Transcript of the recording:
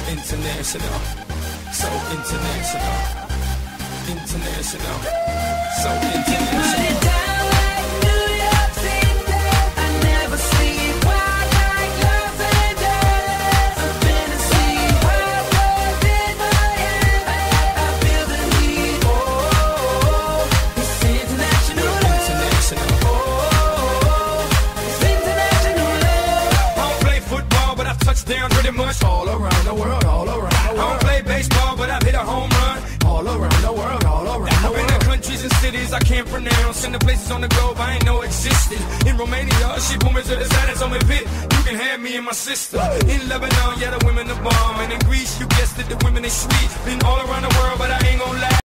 international, so international, international, so international. Down pretty much all around the world, all around the world. I don't play baseball, but I've hit a home run all around the world, all around the world. I've been to countries and cities I can't pronounce, and the places on the globe I ain't know existed. In Romania, she pulled me to the side and told me, "Pit, you can have me and my sister." In Lebanon, yeah, the women the bomb, and in Greece, you guessed it, the women they sweet. Been all around the world, but I ain't gonna lie.